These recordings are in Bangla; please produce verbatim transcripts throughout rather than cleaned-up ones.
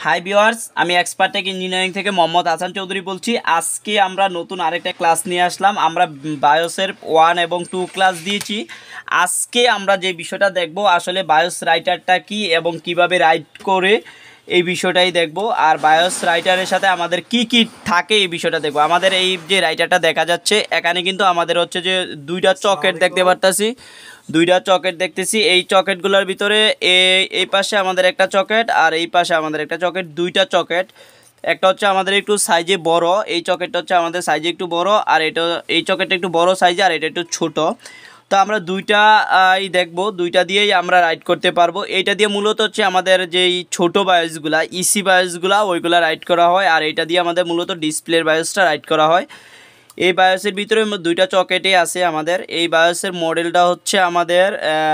হাই ভিউয়ার্স, আমি এক্সপার্ট টেক ইঞ্জিনিয়ারিং থেকে মোহাম্মদ হাসান চৌধুরী বলছি। আজকে আমরা নতুন আরেকটা ক্লাস নিয়ে আসলাম। আমরা বায়োসের ওয়ান এবং টু ক্লাস দিয়েছি। আজকে আমরা যে বিষয়টা দেখব আসলে বায়োস রাইটারটা কি এবং কিভাবে রাইট করে এই বিষয়টাই দেখব। আর বায়োস রাইটারের সাথে আমাদের কি কি থাকে এই বিষয়টা দেখব। আমাদের এই যে রাইটারটা দেখা যাচ্ছে এখানে কিন্তু আমাদের হচ্ছে যে দুইটা চকেট দেখতে পারতাছি, দুইটা চকেট দেখতেছি। এই চকেটগুলোর ভিতরে এই পাশে আমাদের একটা চকেট আর এই পাশে আমাদের একটা চকেট, দুইটা চকেট। একটা হচ্ছে আমাদের একটু সাইজে বড়, এই চকেটটা হচ্ছে আমাদের সাইজে একটু বড়, আর এটা এই চকেটটা একটু বড় সাইজে আর এটা একটু ছোট। তো আমরা দুইটাই দেখব, দুইটা দিয়েই আমরা রাইট করতে পারবো। এইটা দিয়ে মূলত হচ্ছে আমাদের যেই ছোটো বায়োসগুলা ইসি বায়োসগুলা ওইগুলা রাইট করা হয়, আর এইটা দিয়ে আমাদের মূলত ডিসপ্লের বায়োসটা রাইট করা হয়। এই বায়োসের ভিতরে দুইটা চকেটে আছে আমাদের। এই বায়োসের মডেলটা হচ্ছে আমাদের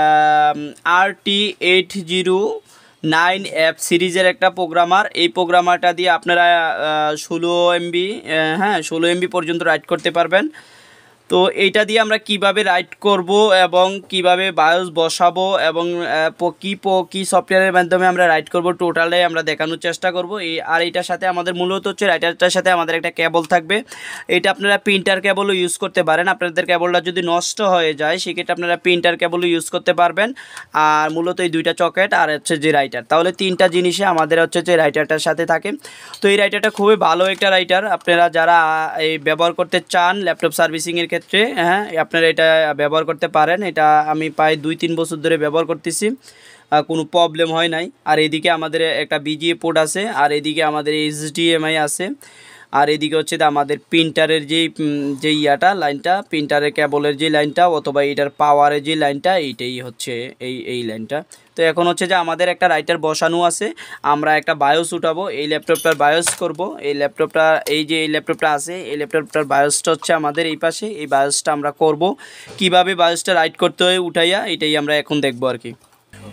R T eight zero nine F সিরিজের একটা প্রোগ্রামার। এই প্রোগ্রামারটা দিয়ে আপনারা ষোলো এমবি হ্যাঁ ষোলো এমবি পর্যন্ত রাইট করতে পারবেন। তো এইটা দিয়ে আমরা কিভাবে রাইট করব এবং কিভাবে বায়োস বসাবো এবং কি কি সফটওয়্যারের মাধ্যমে আমরা রাইট করব টোটালে আমরা দেখানোর চেষ্টা করব। এই আর এইটার সাথে আমাদের মূলত হচ্ছে রাইটারটার সাথে আমাদের একটা কেবল থাকবে। এটা আপনারা প্রিন্টার কেবলও ইউজ করতে পারেন। আপনাদের কেবলটা যদি নষ্ট হয়ে যায় সেক্ষেত্রে আপনারা প্রিন্টার কেবলও ইউজ করতে পারবেন। আর মূলত এই দুইটা চকেট আর হচ্ছে যে রাইটার, তাহলে তিনটা জিনিসে আমাদের হচ্ছে যে রাইটারটার সাথে থাকে। তো এই রাইটারটা খুবই ভালো একটা রাইটার। আপনারা যারা এই ব্যবহার করতে চান ল্যাপটপ সার্ভিসিংয়ের ক্ষেত্রে, হ্যাঁ আপনারা এটা ব্যবহার করতে পারেন। এটা আমি প্রায় দুই তিন বছর ধরে ব্যবহার করতেছি, কোনো প্রবলেম হয় নাই। আর এদিকে আমাদের একটা বিজিএ পোর্ট আছে, আর এদিকে আমাদের এইচডিএমআই আছে, আর এদিকে হচ্ছে আমাদের প্রিন্টারের যেই যে ইয়াটা লাইনটা, প্রিন্টারের কেবলের যে লাইনটা অথবা এটার পাওয়ারের যে লাইনটা, এইটাই হচ্ছে এই এই লাইনটা। তো এখন হচ্ছে যে আমাদের একটা রাইটার বসানো আছে, আমরা একটা বায়োস উঠাবো। এই ল্যাপটপটার বায়োস করব। এই ল্যাপটপটা এই যে এই ল্যাপটপটা আছে এই ল্যাপটপটার বায়োসটা হচ্ছে আমাদের এই পাশে। এই বায়োসটা আমরা করব কিভাবে বায়োসটা রাইট করতে হয় উঠাইয়া, এটাই আমরা এখন দেখবো আর কি।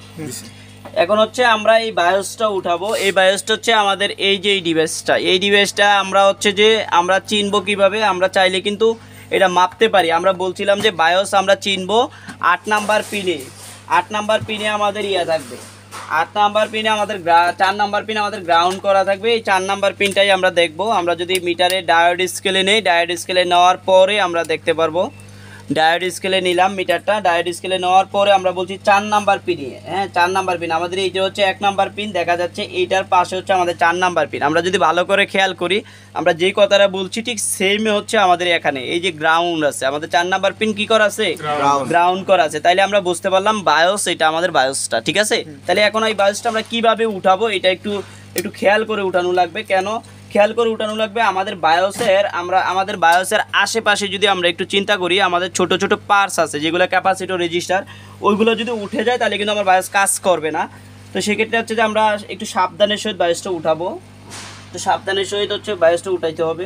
এখন হচ্ছে আমরা এই বায়োসটা উঠাবো। এই বায়োসটা হচ্ছে আমাদের এই যে এই ডিভাইসটা, এই ডিভাইসটা আমরা হচ্ছে যে আমরা চিনবো কিভাবে, আমরা চাইলে কিন্তু এটা মাপতে পারি। আমরা বলছিলাম যে বায়োস আমরা চিনবো আট নাম্বার পিনে, আট নাম্বার পিনে আমাদের ইয়া থাকবে, আট নাম্বার পিনে আমাদের চার নাম্বার পিনে আমাদের গ্রাউন্ড করা থাকবে। এই চার নাম্বার পিনটাই আমরা দেখব। আমরা যদি মিটারে ডায়োড স্কেলে নেই, ডায়োড স্কেলে নেওয়ার পরে আমরা দেখতে পারবো। ডায়োড স্কেলে নিলাম মিটারটা, ডায়োড স্কেলে নেওয়ার পরে আমরা বলছি চার নাম্বার পিনে, হ্যাঁ চার নাম্বার পিন আমাদের এইটা হচ্ছে এক নাম্বার পিন দেখা যাচ্ছে, এইটার পাশে হচ্ছে আমাদের চার নাম্বার পিন। আমরা যদি ভালো করে খেয়াল করি, আমরা যেই কথাটা বলছি ঠিক সেমই হচ্ছে আমাদের এখানে এই যে গ্রাউন্ড আছে, আমাদের চার নাম্বার পিন কি করা আছে, গ্রাউন্ড করা আছে। তাইলে আমরা বুঝতে পারলাম বায়োস এটা আমাদের বায়োসটা, ঠিক আছে। তাহলে এখন এই বায়োসটা আমরা কিভাবে উঠাবো এটা একটু একটু খেয়াল করে উঠানো লাগবে। কেন খেয়াল করে উঠানো লাগবে? আমাদের বায়োসের আমরা আমাদের বায়োসের আশেপাশে যদি আমরা একটু চিন্তা করি, আমাদের ছোট ছোট পার্টস আছে যেগুলো ক্যাপাসিটর রেজিস্টার, ওইগুলো যদি উঠে যায় তাহলে কিন্তু আমার বায়োস কাজ করবে না। তো সেক্ষেত্রে হচ্ছে যে আমরা একটু সাবধানের সহিত বায়োসটা উঠাবো। তো সাবধানের সহিত হচ্ছে বায়োসটা উঠাইতে হবে।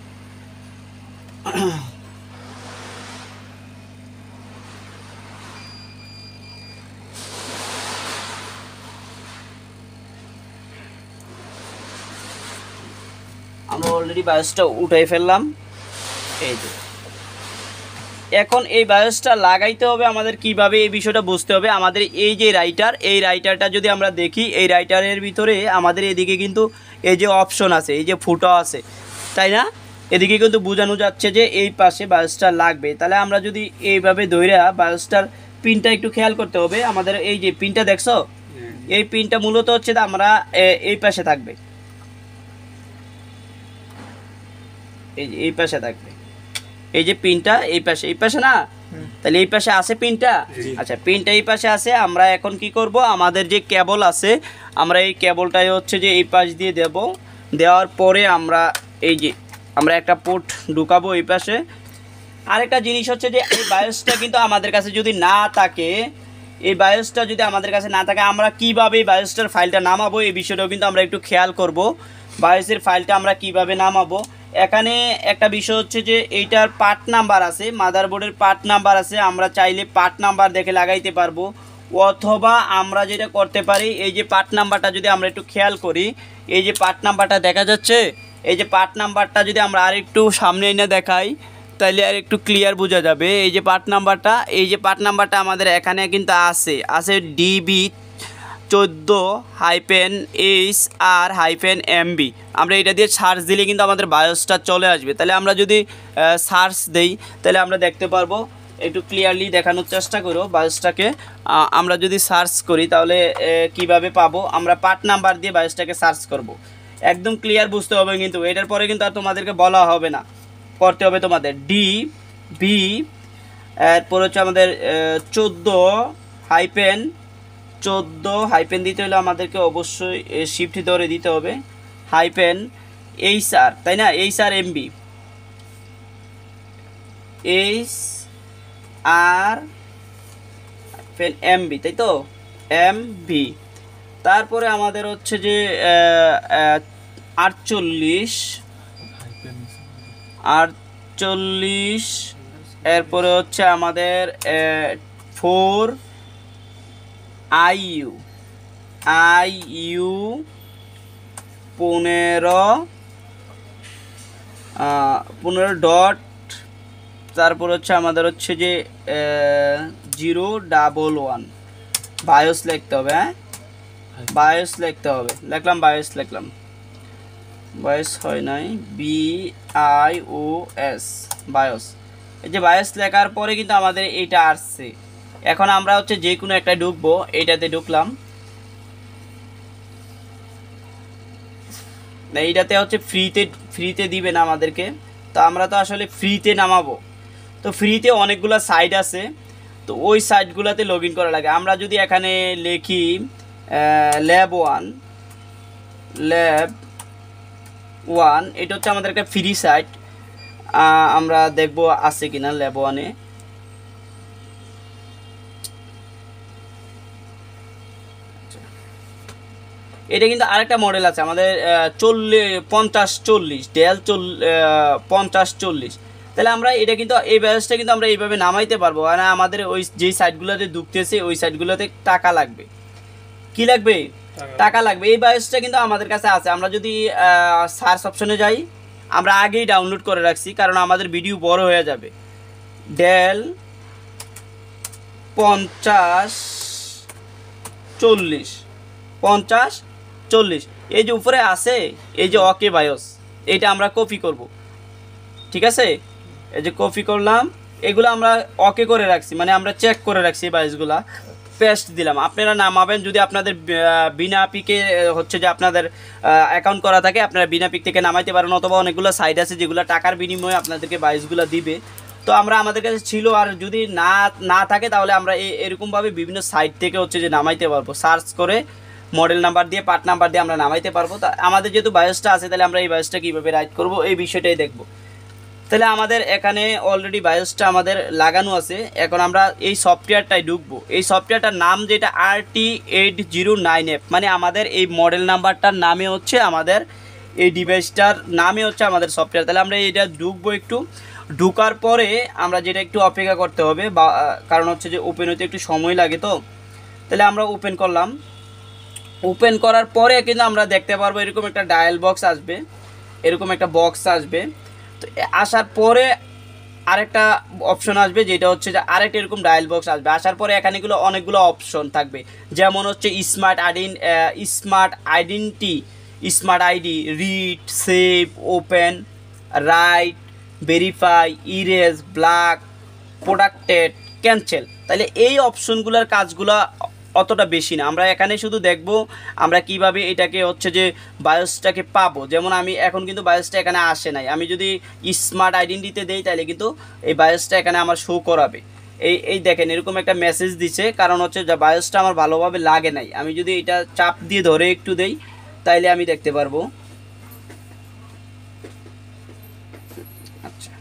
আমরা অলরেডি বায়োসটা উঠাই ফেললাম। এই যে এখন এই বায়োসটা লাগাইতে হবে আমাদের কিভাবে, এই বিষয়টা বুঝতে হবে। আমাদের এই যে রাইটার, এই রাইটারটা যদি আমরা দেখি, এই রাইটারের ভিতরে আমাদের এদিকে কিন্তু এই যে অপশন আছে, এই যে ফুটো আছে, তাই না? এদিকে কিন্তু বোঝানো যাচ্ছে যে এই পাশে বায়োসটা লাগবে। তাহলে আমরা যদি এইভাবে ধইরা বায়োসটার পিনটা একটু খেয়াল করতে হবে। আমাদের এই যে পিনটা দেখছো, এই পিনটা মূলত হচ্ছে আমরা এই পাশে থাকবে, এই যে এই পাশে থাকবে, এই যে পিনটা এই পাশে, এই পাশে না, তাহলে এই পাশে আছে পিনটা। আচ্ছা পিনটা এই পাশে আছে। আমরা এখন কি করব, আমাদের যে কেবল আছে আমরা এই কেবলটাই হচ্ছে যে এই পাশ দিয়ে দেব। দেওয়ার পরে আমরা এই যে আমরা একটা পোর্ট ঢুকাবো এই পাশে। আরেকটা জিনিস হচ্ছে যে এই বায়োসটা কিন্তু আমাদের কাছে যদি না থাকে, এই বায়োসটা যদি আমাদের কাছে না থাকে, আমরা কিভাবে এই বায়োসটার ফাইলটা নামাবো এই বিষয়টাও কিন্তু আমরা একটু খেয়াল করব। বায়োসের ফাইলটা আমরা কিভাবে নামাবো, এখানে একটা বিষয় হচ্ছে যে এইটার পার্ট নাম্বার আছে, মাদারবোর্ডের পার্ট নাম্বার আছে। আমরা চাইলে পার্ট নাম্বার দেখে লাগাইতে পারবো, অথবা আমরা যেটা করতে পারি, এই যে পার্ট নাম্বারটা যদি আমরা একটু খেয়াল করি, এই যে পার্ট নাম্বারটা দেখা যাচ্ছে, এই যে পার্ট নাম্বারটা যদি আমরা আর একটু সামনে এনে দেখাই তাহলে আর একটু ক্লিয়ার বোঝা যাবে। এই যে পার্ট নাম্বারটা, এই যে পার্ট নাম্বারটা আমাদের এখানে কিন্তু আছে আছে ডিবি চোদ্দো hyphen H R hyphen MB আমরা এটা দিয়ে সার্চ দিলে কিন্তু আমাদের বায়োসটা চলে আসবে। তাহলে আমরা যদি সার্চ দেই তাহলে আমরা দেখতে পারবো, একটু ক্লিয়ারলি দেখানোর চেষ্টা করো বায়োসটাকে। আমরা যদি সার্চ করি তাহলে কিভাবে পাবো, আমরা পার্ট নাম্বার দিয়ে বায়োসটাকে সার্চ করব। একদম ক্লিয়ার বুঝতে হবে, কিন্তু এটার পরে কিন্তু আর তোমাদেরকে বলা হবে না, করতে হবে তোমাদের ডি বি, এরপর হচ্ছে আমাদের চোদ্দো হাইপেন চোদ্দো হাইপেন দিতে হলে আমাদেরকে অবশ্যই শিফট ধরে দিতে হবে, হাইপেন এইচ আর, তাই না, H R MB, H R hyphen MB, তাই তো, এমবি। তারপরে আমাদের হচ্ছে যে আটচল্লিশ আটচল্লিশ এরপরে হচ্ছে আমাদের four I U I U পনেরো পনেরো ডট, তারপর হচ্ছে আমাদের হচ্ছে যে জিরো ডাবল ওয়ান, বায়োস লিখতে হবে। হ্যাঁ, বায়োস লিখতে হবে, লিখলাম বায়োস, লিখলাম বায়োস হয় নাই, B I O S, BIOS. এই যে বায়োস লেখার পরে কিন্তু আমাদের এইটা আসছে। এখন আমরা হচ্ছে যে কোনো একটা ঢুকবো, এইটাতে ঢুকলাম, এইটাতে হচ্ছে ফ্রিতে ফ্রিতে দিবে না আমাদেরকে, তো আমরা তো আসলে ফ্রিতে নামাবো। তো ফ্রিতে অনেকগুলো সাইট আছে, তো ওই সাইটগুলোতে লগ ইন করা লাগে। আমরা যদি এখানে লিখি ল্যাব ওয়ান, ল্যাব ওয়ান, এটা হচ্ছে আমাদের একটা ফ্রি সাইট, আমরা দেখবো আছে কিনা ল্যাব ওয়ানে। এটা কিন্তু আরেকটা মডেল আছে আমাদের চল্লিশ পঞ্চাশ চল্লিশ ডেল চল পঞ্চাশ চল্লিশ। তাহলে আমরা এটা কিন্তু এই বায়োসটা কিন্তু আমরা এইভাবে নামাইতে পারবো, আর আমাদের ওই যেই সাইটগুলোতে ঢুকতেছে ওই সাইটগুলোতে টাকা লাগবে। কি লাগবে? টাকা লাগবে। এই বায়োসটা কিন্তু আমাদের কাছে আছে। আমরা যদি সার্চ অপশনে যাই, আমরা আগেই ডাউনলোড করে রাখছি, কারণ আমাদের ভিডিও বড় হয়ে যাবে। ডেল পঞ্চাশ চল্লিশ পঞ্চাশ চল্লিশ, এই যে উপরে আছে এই যে ওকে বায়োস, এইটা আমরা কপি করব, ঠিক আছে? এই যে কপি করলাম, এগুলো আমরা ওকে করে রাখছি, মানে আমরা চেক করে রাখছি এই বায়োসগুলা, পেস্ট দিলাম। আপনারা নামাবেন যদি আপনাদের বিনা পিকে হচ্ছে যে আপনাদের অ্যাকাউন্ট করা থাকে, আপনারা বিনা পিক থেকে নামাইতে পারেন, অথবা অনেকগুলো সাইট আছে যেগুলো টাকার বিনিময়ে আপনাদেরকে বায়োসগুলো দিবে। তো আমরা আমাদের কাছে ছিল, আর যদি না না থাকে তাহলে আমরা এরকমভাবে বিভিন্ন সাইট থেকে হচ্ছে যে নামাইতে পারবো, সার্চ করে মডেল নাম্বার দিয়ে পার্ট নাম্বার দিয়ে আমরা নামাইতে পারবো। তা আমাদের যেহেতু বায়োসটা আছে, তাহলে আমরা এই বায়োসটা কীভাবে রাইট করব এই বিষয়টাই দেখব। তাহলে আমাদের এখানে অলরেডি বায়োসটা আমাদের লাগানো আছে। এখন আমরা এই সফটওয়্যারটাই ঢুকবো। এই সফটওয়্যারটার নাম যেটা R T eight zero nine F, মানে আমাদের এই মডেল নাম্বারটার নামে হচ্ছে আমাদের এই ডিভাইসটার নামে হচ্ছে আমাদের সফটওয়্যার। তাহলে আমরা এটা ঢুকবো। একটু ঢুকার পরে আমরা যেটা একটু অপেক্ষা করতে হবে, বা কারণ হচ্ছে যে ওপেন হতে একটু সময় লাগে। তো তাহলে আমরা ওপেন করলাম। ওপেন করার পরে কিন্তু আমরা দেখতে পারবো এরকম একটা ডায়াল বক্স আসবে, এরকম একটা বক্স আসবে। তো আসার পরে আরেকটা অপশন আসবে, যেটা হচ্ছে যে আরেকটা এরকম ডায়াল বক্স আসবে। আসার পরে এখানেগুলো অনেকগুলো অপশন থাকবে, যেমন হচ্ছে স্মার্ট আইডেন স্মার্ট আইডেন্টি smart ID, read, save, open, write, verify, erase, block, protected, cancel. তাহলে এই অপশনগুলোর কাজগুলো অতটা বেশি না। আমরা এখানে শুধু দেখব আমরা কিভাবে এটাকে হচ্ছে যে বায়োসটাকে পাবো। যেমন আমি এখন কিন্তু বায়োসটা এখানে আসে নাই, আমি যদি স্মার্ট আইডেন্টিতে দেই তাহলে কিন্তু এই বায়োসটা এখানে আমার শো করাবে। এই এই দেখেন এরকম একটা মেসেজ দিছে, কারণ হচ্ছে যে বায়োসটা আমার ভালোভাবে লাগে নাই। আমি যদি এটা চাপ দিয়ে ধরে একটু দেই তাইলে আমি দেখতে পারবো। আচ্ছা,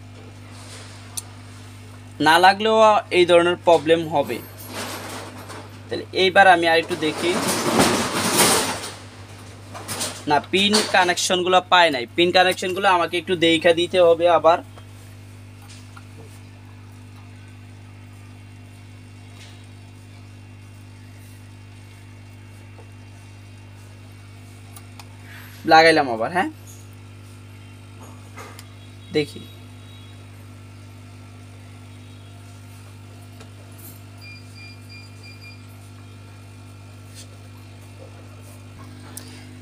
না লাগলেও এই ধরনের প্রবলেম হবে। তাহলে এইবার আমি আর একটু দেখি, না পিন কানেকশনগুলো পায় নাই। পিন কানেকশনগুলো আমাকে একটু দেখা দিতে হবে আবার। লাগাইলাম আবার, হ্যাঁ দেখি।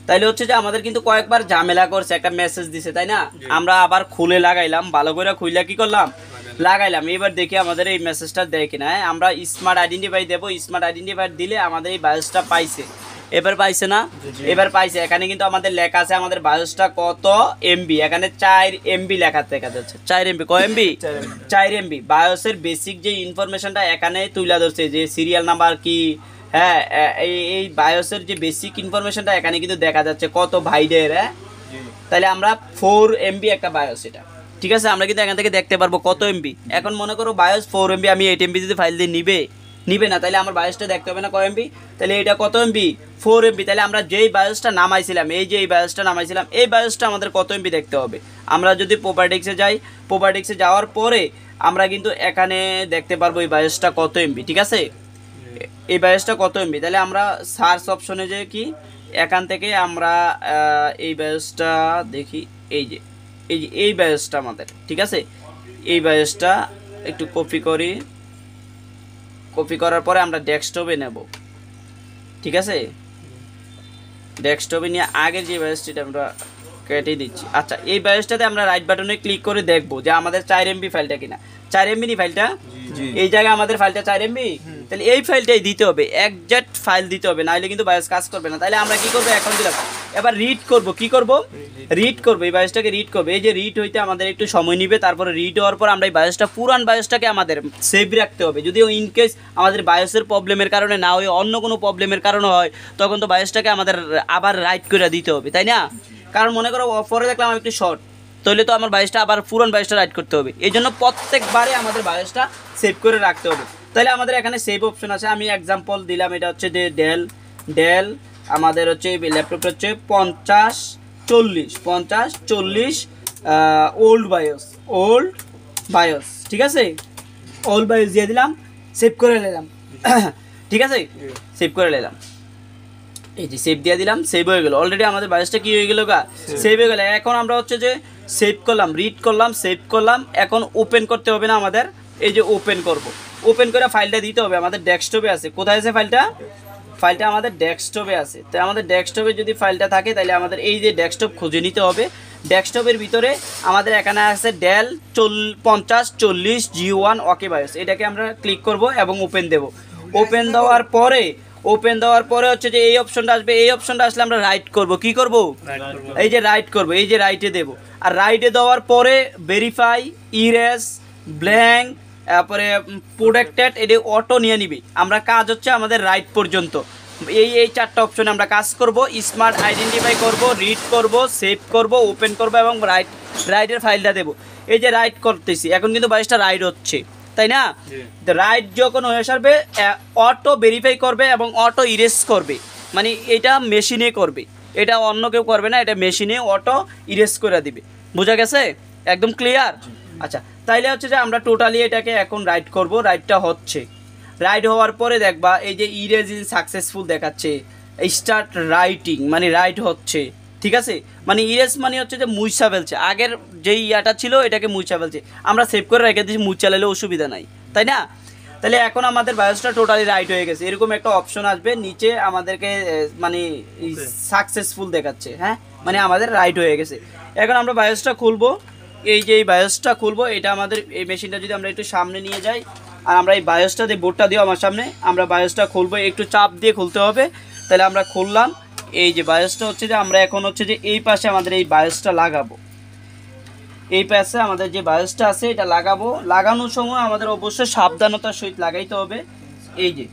তাইলে হচ্ছে যে আমাদের কিন্তু কয়েকবার ঝামেলা করছে, একটা মেসেজ দিছে তাই না, আমরা আবার খুলে লাগাইলাম, ভালো করে খুলে কি করলাম লাগাইলাম। এবার দেখি আমাদের এই মেসেজটা দেয় কিনা। হ্যাঁ, আমরা স্মার্ট আইডেন্টিফাই দেবো, স্মার্ট আইডেন্টিফাই দিলে আমাদের এই বায়োসটা পাইছে। এবার পাইছে না, এবার পাইছে। এখানে কিন্তু আমাদের লেখা আছে আমাদের বায়োসটা কত এমবি, এখানে চার এমবি লেখা দেখা যাচ্ছে। চার এমবি কয় এমবি, চার এমবি। বায়োসের বেসিক যে ইনফরমেশনটা এখানে তুলে ধরছে, যে সিরিয়াল নাম্বার কি, হ্যাঁ এই এই বায়োসের যে বেসিক ইনফরমেশনটা এখানে কিন্তু দেখা যাচ্ছে কত ভাইডের। হ্যাঁ, তাহলে আমরা ফোর এমবি একটা বায়োস, এটা ঠিক আছে, আমরা কিন্তু এখান থেকে দেখতে পারবো কত এমবি। এখন মনে করো বায়োস ফোর এমবি, আমি এইট এমবি যদি ফাইল দিয়ে নিবে নিবে না, তাহলে আমার বায়োসটা দেখতে হবে না কয় এমবি, তাহলে এটা কত এমবি, ফোর এমবি। তাহলে আমরা যেই বায়োসটা নামাইছিলাম, এই যে এই বায়োসটা নামাইছিলাম, এই বায়োসটা আমাদের কত এমবি দেখতে হবে। আমরা যদি প্রপার্টিক্সে যাই, প্রপার্টিক্সে যাওয়ার পরে আমরা কিন্তু এখানে দেখতে পারবো এই বায়োসটা কত এমবি, ঠিক আছে, এই বায়োসটা কত এমবি। তাহলে আমরা সার্চ অপশনে যে কি এখান থেকে আমরা এই বায়োসটা দেখি, এই যে এই যে এই বায়োসটা আমাদের, ঠিক আছে, এই বায়োসটা একটু কপি করি, কপি করার পরে আমরা ডেস্কটপে নেব, ঠিক আছে, ডেস্কটপে নিয়ে আগের যে বায়োসটা আমরা কেটে দিচ্ছি। আচ্ছা, এই বায়োসটাতে আমরা রাইট বাটনে ক্লিক করে দেখবো যে আমাদের চার এমবি ফাইলটা কিনা। চার এমবি নি ফাইলটা, এই জায়গায় আমাদের ফাইলটা চার এমবি, তাহলে এই ফাইলটাই দিতে হবে, একজ্যাক্ট ফাইল দিতে হবে, নাহলে কিন্তু বায়োস কাজ করবে না। তাহলে আমরা কি করবো, এখন দিলাম, এবার রিড করব, কি করব, রিড করব, এই বায়োসটাকে রিড করবো। এই যে রিড হইতে আমাদের একটু সময় নিবে, তারপরে রিড হওয়ার পর আমরা এই বায়োসটা, পুরান বায়োসটাকে আমাদের সেভ রাখতে হবে। যদিও ইনকেস আমাদের বায়োসের প্রবলেমের কারণে না হয়, অন্য কোনো প্রবলেমের কারণে হয়, তখন তো বায়োসটাকে আমাদের আবার রাইট করে দিতে হবে, তাই না? কারণ মনে করো পরে দেখলাম আমি একটু শর্ট, তাহলে তো আমার বায়োসটা আবার পুরান বায়োসটা রাইট করতে হবে। এই জন্য প্রত্যেকবারে আমাদের বায়োসটা সেভ করে রাখতে হবে। তাহলে আমাদের এখানে সেভ অপশন আছে, আমি এক্সাম্পল দিলাম, এটা হচ্ছে যে ডেল ডেল আমাদের হচ্ছে ল্যাপটপটা হচ্ছে পঞ্চাশ চল্লিশ পঞ্চাশ চল্লিশ ওল্ড বায়োস, ওল্ড বায়োস, ঠিক আছে, ওল্ড বায়োস দিয়ে দিলাম, সেভ করে নিলাম, ঠিক আছে, সেভ করে নিলাম, এই যে সেভ দিয়ে দিলাম, সেভ হয়ে গেল। অলরেডি আমাদের বায়োসটা কি হয়ে গেল গা, সেভ হয়ে গেল। এখন আমরা হচ্ছে যে সেভ করলাম, রিড করলাম, সেভ করলাম, এখন ওপেন করতে হবে না আমাদের, এই যে ওপেন করব, ওপেন করে ফাইলটা দিতে হবে, আমাদের ডেস্কটপে আছে। কোথায় আছে ফাইলটা, ফাইলটা আমাদের ডেস্কটপে আছে। তো আমাদের ডেস্কটপে যদি ফাইলটা থাকে, তাহলে আমাদের এই যে ডেস্কটপ খুঁজে নিতে হবে। ডেস্কটপের ভিতরে আমাদের এখানে আছে ডেল চল পঞ্চাশ চল্লিশ জি ওয়ান ওকে বায়োস, এটাকে আমরা ক্লিক করব এবং ওপেন দেব। ওপেন দেওয়ার পরে ওপেন দেওয়ার পরে হচ্ছে যে এই অপশনটা আসবে, এই অপশনটা আসলে আমরা রাইট করব, কি করব, এই যে রাইট করব, এই যে রাইটে দেব। আর রাইটে দেওয়ার পরে ভেরিফাই, ইরেজ, ব্ল্যাঙ্ক, তারপরে প্রোটেক্টেড, এটা অটো নিয়ে নিবি। আমরা কাজ হচ্ছে আমাদের রাইট পর্যন্ত, এই এই চারটা অপশনে আমরা কাজ করব। স্মার্ট আইডেন্টিফাই করব, রিড করব, সেভ করব, ওপেন করব এবং রাইট রাইটের ফাইলটা দেব। এই যে রাইট করতেছি, এখন কিন্তু বায়োসটা রাইট হচ্ছে, তাই না? রাইট যখন হয়ে আসবে, অটো ভেরিফাই করবে এবং অটো ইরেজ করবে, মানে এটা মেশিনে করবে, এটা অন্য কেউ করবে না, এটা মেশিনে অটো ইরেজ করে দিবে। বোঝা গেছে? একদম ক্লিয়ার? আচ্ছা, তাইলে হচ্ছে যে আমরা টোটালি এটাকে এখন রাইট করব। রাইটটা হচ্ছে, রাইট হওয়ার পরে দেখবা এই যে ইরেজ ইজ সাকসেসফুল দেখাচ্ছে, স্টার্ট রাইটিং মানে রাইট হচ্ছে, ঠিক আছে, মানে ইরেজ মানে হচ্ছে যে মুছা ফেলছে, আগের যেই ইয়াটা ছিল এটাকে মুছা ফেলছে। আমরা সেভ করে রেখে দিচ্ছি, মুছা চালালে অসুবিধা নাই, তাই না? তাহলে এখন আমাদের বায়োসটা টোটালি রাইট হয়ে গেছে। এরকম একটা অপশন আসবে নিচে, আমাদেরকে মানে সাকসেসফুল দেখাচ্ছে, হ্যাঁ, মানে আমাদের রাইট হয়ে গেছে। এখন আমরা বায়োসটা খুলবো, এই যে এই বায়োসটা খুলবো, এটা আমাদের এই মেশিনটা যদি আমরা একটু সামনে নিয়ে যাই, আর আমরা এই বায়োসটা দিয়ে, বোর্ডটা দিও আমার সামনে, আমরা বায়োসটা খুলবো, একটু চাপ দিয়ে খুলতে হবে। তাহলে আমরা খুললাম, এই যে বায়োসটা হচ্ছে যে আমরা এখন হচ্ছে যে এই পাশে আমাদের এই বায়োসটা লাগাবো, এই পাশে আমাদের যে বায়োসটা আছে এটা লাগাবো। লাগানোর সময় আমাদের অবশ্যই সাবধানতার সহিত লাগাইতে হবে। এই যে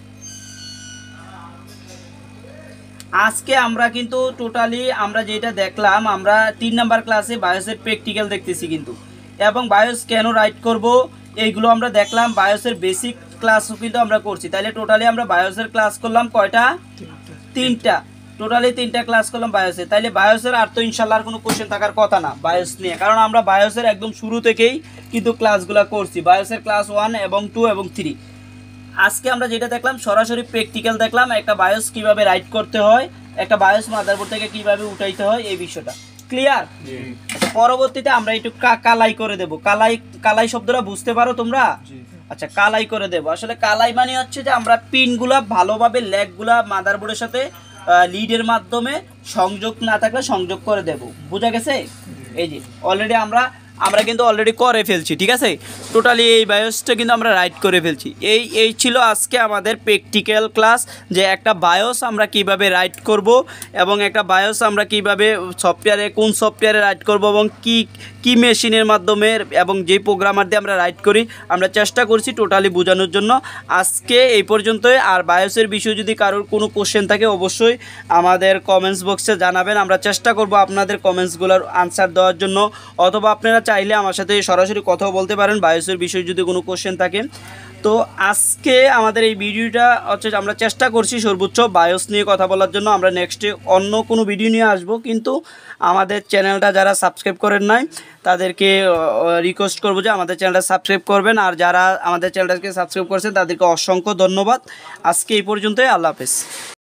আজকে আমরা কিন্তু টোটালি আমরা যেটা দেখলাম, আমরা তিন নাম্বার ক্লাসে বায়োসের প্র্যাকটিক্যাল দেখতেছি কিন্তু, এবং বায়োস কেন রাইট করব এইগুলো আমরা দেখলাম। বায়োসের বেসিক ক্লাসও কিন্তু আমরা করছি। তাহলে টোটালি আমরা বায়োসের ক্লাস করলাম কয়টা, তিনটা, টোটালি তিনটা ক্লাস করলাম বায়োসে। তাইলে বায়োসের আর তো ইনশাল্লাহ আর কোনো কোশ্চেন থাকার কথা না বায়োস নিয়ে, কারণ আমরা বায়োসের একদম শুরু থেকেই কিন্তু ক্লাসগুলো করছি, বায়োসের ক্লাস ওয়ান এবং টু এবং থ্রি। আজকে আমরা যেটা দেখলাম সরাসরি প্র্যাকটিক্যাল দেখলাম, একটা বায়োস কিভাবে রাইট করতে হয়, একটা বায়োস মাদারবোর্ড থেকে কিভাবে উঠাইতে হয়, এই বিষয়টা ক্লিয়ার। পরবর্তীতে আমরা একটু কালাই করে দেব। কালাই কালাই শব্দটা বুঝতে পারো তোমরা? আচ্ছা, কালাই করে দেব। আসলে কালাই মানে হচ্ছে যে আমরা পিনগুলা ভালোভাবে লেগগুলা মাদারবোর্ডের সাথে লিডের মাধ্যমে সংযোগ না থাকলে সংযোগ করে দেব, বোঝা গেছে? এই যে অলরেডি আমরা আমরা কিন্তু অলরেডি করে ফেলছি, ঠিক আছে? টোটালি এই বায়োসটা কিন্তু আমরা রাইট করে ফেলছি। এই এই ছিল আজকে আমাদের প্র্যাকটিক্যাল ক্লাস, যে একটা বায়োস আমরা কিভাবে রাইট করব এবং একটা বায়োস আমরা কিভাবে সফটওয়্যারে কোন সফটওয়্যারে রাইট করব এবং কি কি মেশিনের মাধ্যমে এবং যেই প্রোগ্রামার দিয়ে আমরা রাইট করি আমরা চেষ্টা করছি টোটালি বোঝানোর জন্য। আজকে এই পর্যন্তই। আর বায়োসের বিষয়ে যদি কারোর কোনো কোশ্চেন থাকে অবশ্যই আমাদের কমেন্টস বক্সে জানাবেন, আমরা চেষ্টা করব আপনাদের কমেন্টসগুলোর আনসার দেওয়ার জন্য, অথবা আপনারা চাইলে আমার সাথে সরাসরি কথাও বলতে পারেন বায়োসের বিষয়ে যদি কোনো কোশ্চেন থাকে। তো আজকে আমাদের এই ভিডিওটা হচ্ছে আমরা চেষ্টা করছি সর্বোচ্চ বায়োস নিয়ে কথা বলার জন্য। আমরা নেক্সটে অন্য কোনো ভিডিও নিয়ে আসব, কিন্তু আমাদের চ্যানেলটা যারা সাবস্ক্রাইব করেন নাই তাদেরকে রিকোয়েস্ট করবো যে আমাদের চ্যানেলটা সাবস্ক্রাইব করবেন, আর যারা আমাদের চ্যানেলটাকে সাবস্ক্রাইব করেছেন তাদেরকে অসংখ্য ধন্যবাদ। আজকে এই পর্যন্তই, আল্লাহ হাফেজ।